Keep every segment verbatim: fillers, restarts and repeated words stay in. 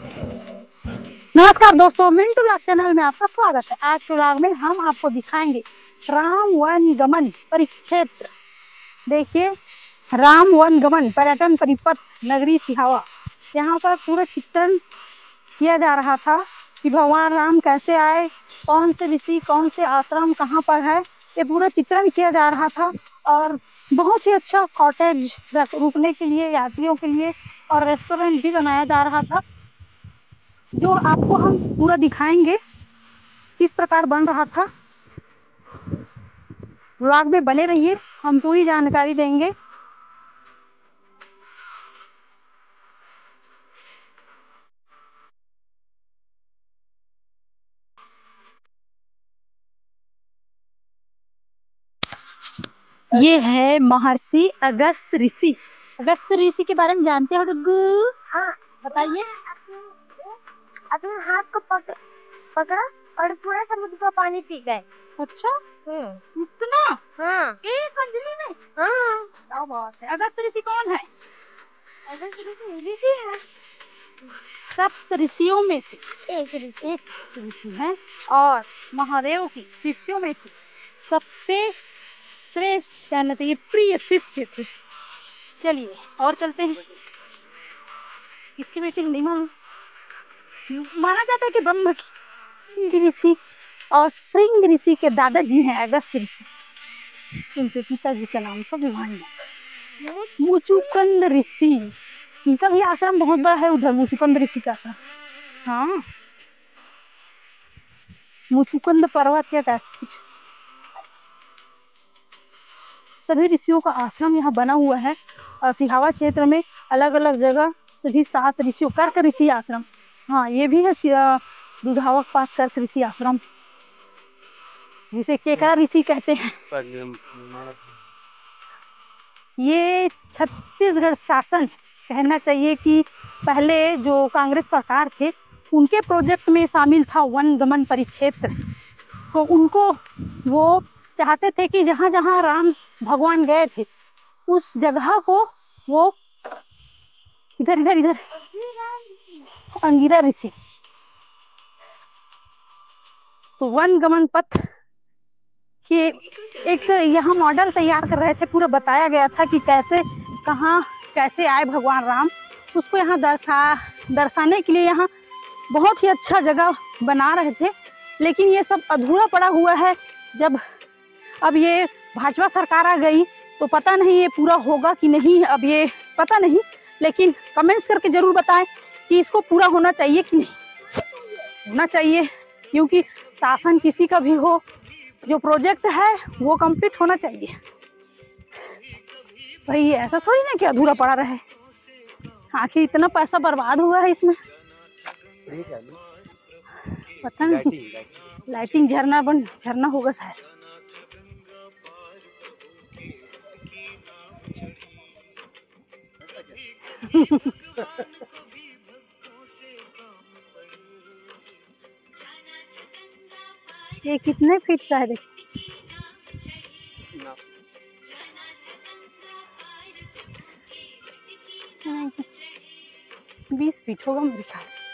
नमस्कार दोस्तों, Mintu blog channel में आपका स्वागत है। आज के ब्लॉग में हम आपको दिखाएंगे राम वन गमन परिक्षेत्र। देखिए, राम वन गमन पर्यटन परिपथ नगरी सिहावा। यहाँ पर पूरा चित्रण किया जा रहा था कि भगवान राम कैसे आए, कौन से ऋषि, कौन से आश्रम कहाँ पर है, ये पूरा चित्रण किया जा रहा था। और बहुत ही अच्छा कॉटेज रुकने के लिए, यात्रियों के लिए, और रेस्टोरेंट भी बनाया जा रहा था, जो आपको हम पूरा दिखाएंगे किस प्रकार बन रहा था। व्लॉग में बने रहिए, हम पूरी जानकारी देंगे। ये है महर्षि अगस्त ऋषि। अगस्त ऋषि के बारे में जानते हो डुग्गू? हाँ, बताइए। अपने हाथ को पक, पकड़ा और पूरा समुद्र का पानी पी गए। अच्छा, हम्म, इतना? हाँ, एक अंजलि में? हाँ। क्या बात है। अगस्त ऋषि कौन है? अगस्त ऋषि ऋषि है, सप्त ऋषियों में से एक ऋषि एक ऋषि है, और महादेव की शिष्यों में से सबसे श्रेष्ठ, कहना चाहिए प्रिय शिष्य थे। चलिए और चलते हैं। इसके बेटे नहीं मालूम, माना जाता है कि ब्रह्म ऋषि और श्रृंग ऋषि के दादाजी हैं अगस्त ऋषि। उनके पिताजी का नाम था भिवानी। मुचुकुंद ऋषि, इनका भी आश्रम बहुत बड़ा है उधर, मुचुकुंद ऋषि का आश्रम। हाँ, मुचुकुंद पर्वत या कैसे कुछ। सभी ऋषियों का आश्रम यहाँ बना हुआ है। और सिहावा क्षेत्र में अलग अलग जगह सभी सात ऋषियों, कर्क ऋषि आश्रम, हाँ ये भी है दुधावा के पास कर्क ऋषि आश्रम, जिसे केकरा ऋषि कहते हैं। ये छत्तीसगढ़ शासन, कहना चाहिए कि पहले जो कांग्रेस सरकार थे उनके प्रोजेक्ट में शामिल था वन गमन परिक्षेत्र। तो उनको वो चाहते थे कि जहाँ जहाँ राम भगवान गए थे उस जगह को वो इधर इधर इधर अंगिरा ऋषि, तो वन गमन पथ के एक यहाँ मॉडल तैयार कर रहे थे। पूरा बताया गया था कि कैसे, कहाँ, कैसे आए भगवान राम, उसको यहाँ दर्शा दर्शाने के लिए यहाँ बहुत ही अच्छा जगह बना रहे थे। लेकिन ये सब अधूरा पड़ा हुआ है। जब अब ये भाजपा सरकार आ गई तो पता नहीं ये पूरा होगा कि नहीं, अब ये पता नहीं। लेकिन कमेंट्स करके जरूर बताएं कि इसको पूरा होना चाहिए कि नहीं होना चाहिए, क्योंकि शासन किसी का भी हो, जो प्रोजेक्ट है वो कंप्लीट होना चाहिए। भाई ऐसा थोड़ी ना कि अधूरा पड़ा रहे। आखिर इतना पैसा बर्बाद हुआ है इसमें, पता नहीं। लाइटिंग झरना बन झरना होगा शायद। ये कितने फीट का है देखो। बीस फीट होगा मेरे ख्याल से।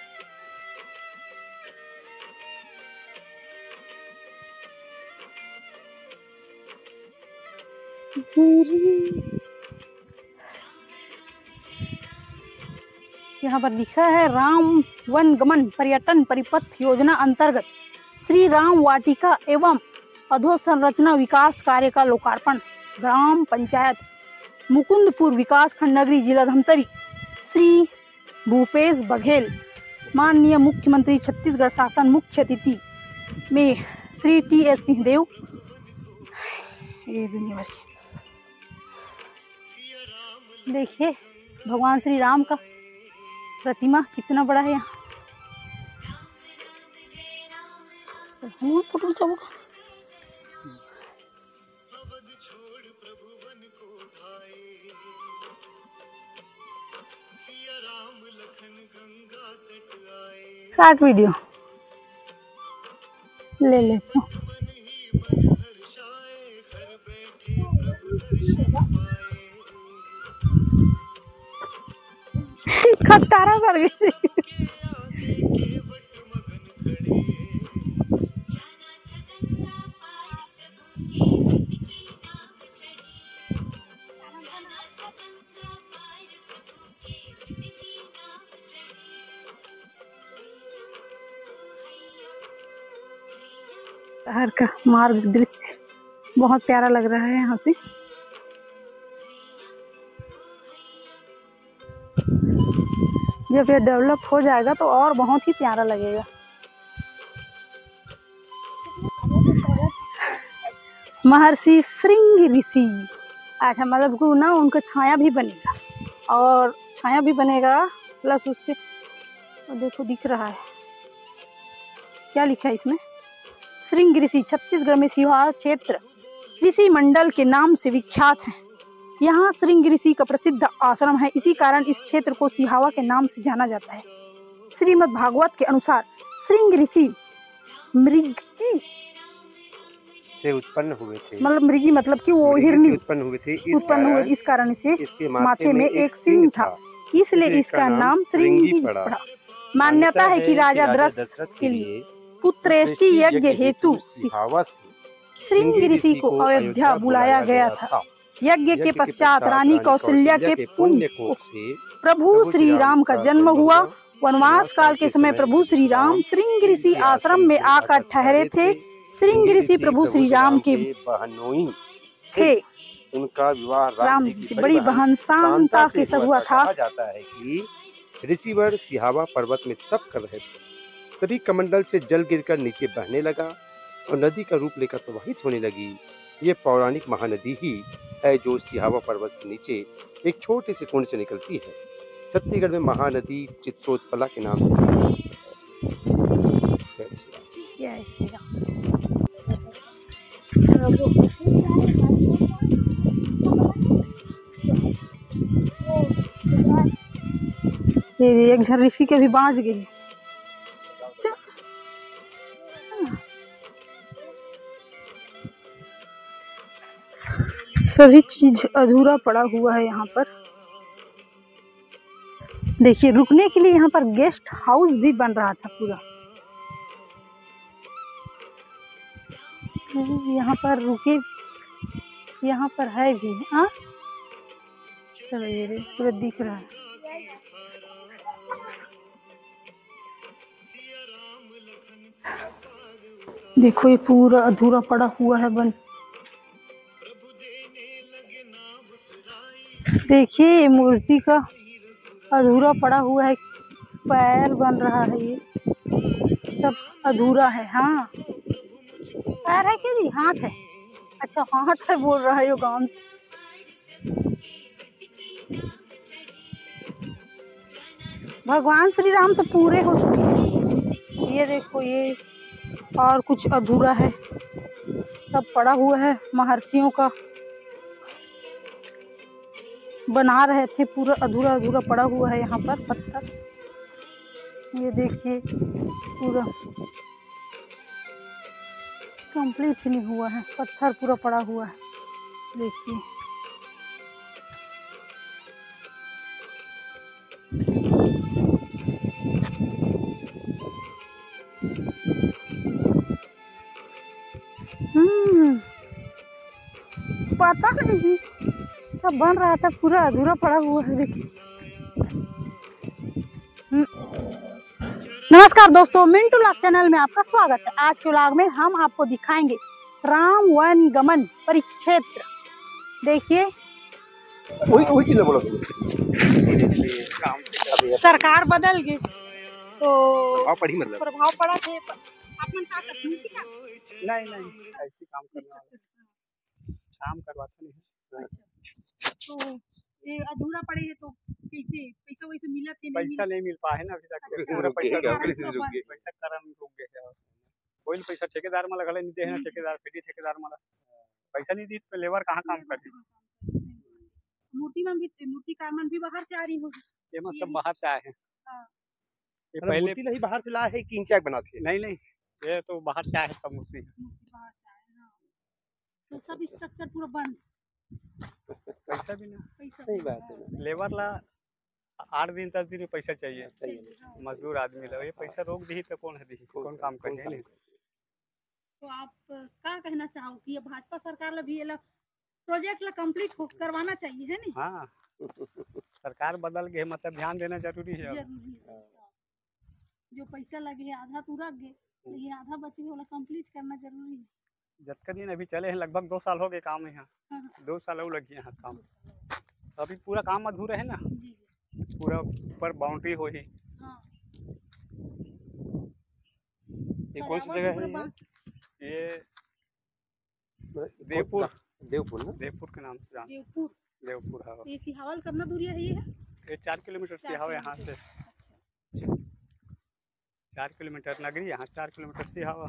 यहाँ पर लिखा है राम वन गमन पर्यटन परिपथ योजना अंतर्गत श्री राम वाटिका एवं अधोसंरचना विकास कार्य का लोकार्पण। ग्राम पंचायत मुकुंदपुर विकास खंड नगरी जिला धमतरी। श्री भूपेश बघेल माननीय मुख्यमंत्री छत्तीसगढ़ शासन मुख्य अतिथि में श्री टी एस सिंहदेव। ये दुनिया भर की देखिए भगवान श्री राम का प्रतिमा कितना बड़ा है यहाँ। शॉर्ट वीडियो ले लेते हैं। खटारा कर गई। शहर का मार्ग दृश्य बहुत प्यारा लग रहा है यहाँ से। जब ये डेवलप हो जाएगा तो और बहुत ही प्यारा लगेगा। महर्षि श्रृंग ऋषि, अच्छा मतलब को ना उनका छाया भी बनेगा, और छाया भी बनेगा प्लस उसके देखो दिख रहा है क्या लिखा है इसमें। श्रृंग ऋषि छत्तीसगढ़ में सिहावा क्षेत्र ऋषि मंडल के नाम से विख्यात है। यहाँ श्रृंग ऋषि का प्रसिद्ध आश्रम है, इसी कारण इस क्षेत्र को सिहावा के नाम से जाना जाता है। श्रीमद् भागवत के अनुसार श्रृंग ऋषि मृगी से उत्पन्न हुए थे, मतलब मृगी मतलब कि वो हिरनी उत्पन्न हुए थे, उत्पन्न हुए, इस कारण से इसके माथे में एक सिंह था, इसलिए इसका नाम श्रृंगी पड़ा। मान्यता है कि राजा दशरथ के लिए पुत्रेष्टि यज्ञ हेतु श्रृंग ऋषि को अयोध्या बुलाया गया था। यज्ञ के पश्चात रानी कौशल्या के पुण्य से प्रभु श्री राम का जन्म हुआ। वनवास काल के समय प्रभु श्री राम श्रृंग ऋषि आश्रम में आकर ठहरे थे। श्रृंग ऋषि प्रभु श्री राम के बहनोई थे। उनका विवाह राम जी से बड़ी बहन शांता के साथ हुआ था। कहा जाता है कि ऋषिवर सिहावा पर्वत में तप कर रहे थे, तभी कमंडल से जल गिरकर नीचे बहने लगा और नदी का रूप लेकर प्रवाहित होने लगी। ये पौराणिक महानदी ही है जो सिहावा पर्वत से नीचे एक छोटे से कुंड से निकलती है। छत्तीसगढ़ में महानदी चित्रोत्पला के नाम से ये एक झर ऋषि के भी बाँच गए। सभी चीज अधूरा पड़ा हुआ है यहाँ पर। देखिए रुकने के लिए यहाँ पर गेस्ट हाउस भी बन रहा था पूरा। यहाँ पर रुके, यहाँ पर है भी। हाँ चलो ये पूरा दिख रहा है। देखो ये पूरा अधूरा पड़ा हुआ है बन। देखिए मूर्ति का अधूरा पड़ा हुआ है, पैर बन रहा है, ये सब अधूरा है। हाँ पैर है कि नहीं, हाथ है। अच्छा हाथ है बोल रहा है यो गांव से। भगवान श्री राम तो पूरे हो चुके हैं। ये देखो ये और कुछ अधूरा है, सब पड़ा हुआ है। महर्षियों का बना रहे थे, पूरा अधूरा अधूरा पड़ा हुआ है यहाँ पर पत्थर। ये देखिए पूरा कंप्लीट ही नहीं हुआ है, पत्थर पूरा पड़ा हुआ है। देखिए हम्म पता नहीं सब बन रहा था, पूरा अधूरा पड़ा हुआ है। देखिए नमस्कार दोस्तों, मिंटू व्लॉग चैनल में आपका स्वागत है। आज के व्लॉग में हम आपको दिखाएंगे राम वन गमन परिक्षेत्र। देखिए सरकार बदल गई तो पढ़ी मतलब प्रभाव पड़ा थे। अपन का तकनीकी का नहीं नहीं ऐसे काम करना काम करवाते नहीं। तो ये अधूरा पड़े है तो कैसे पैसा वैसे मिला थे? पैसा नहीं मिल पाए ना अभी तक। पूरा पैसा पैसा कारण रुक गए। कोई पैसा ठेकेदार में लगल नहीं दे ना, ठेकेदार फिर ठेकेदार में पैसा नहीं दी तो लेबर कहाँ काम करे। मूर्ति में भी मूर्तिकार मन भी बाहर से आ रही होगी। ये में सब बाहर से आए हैं। ये पहले मूर्ति नहीं बाहर से लाए है कि इंचाक बनाते हैं? नहीं नहीं ये तो बाहर से आए हैं सब मूर्ति। बाहर से आए ना, तो सब स्ट्रक्चर पूरा बंद। पैसा भी ना पैसा सही बात है। लेबर ला आठ दिन दस दिन में पैसा चाहिए, चाहिए, हाँ। मजदूर आदमी लगे, पैसा रोक दी तो कौन है दी, कौन काम कौन करे नहीं। तो आप क्या कहना चाहो कि ये भाजपा सरकार ला भी ये ला प्रोजेक्ट ला कंप्लीट करवाना चाहिए है नी? हाँ सरकार बदल गए मतलब ध्यान देना जरूरी है अब। जरूरी है। जो पैसा लगे है आधा तो रख गए, लेकिन आधा बचे वाला कंप्लीट करना जरूरी है। जितने दिन अभी चले हैं लगभग दो साल हो गए काम यहाँ, हाँ, दो साल और लगी यहाँ काम, अभी पूरा काम अधूरा है ना, जी जी पूरा ऊपर बाउंड्री हो ही। हाँ। ये कौन सी जगह है ये? ये देवपुर, देवपुर ना? देवपुर के नाम से जान, देवपुर। देवपुर है। ये सिहावल करना दूरी है ये है? ये चार किलोमीटर से हवा यहाँ से, अच्छा। चार किलोमीटर नगरी यहाँ चार किलोमीटर से हवा।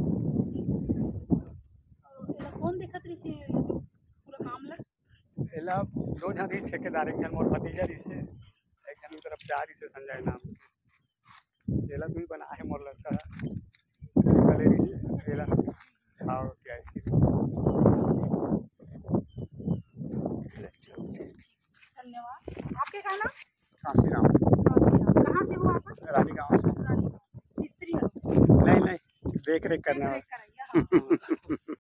कौन देखत रही से जो पूरा काम लग? एला दो जन ही ठेकेदार, एक जन मोर भतीजा रही से, एक जन तरफ से आ रही से संजय नाम। एला भी बना है मोर लड़का गलेरी से एला और क्या ऐसी। धन्यवाद। आपके का नाम? काशीराम, कहाँ से हो आप? रानी गाँव से। मिस्त्री हो? नहीं नहीं देख रेख करने देख वाला। रेख कराइए, हाँ।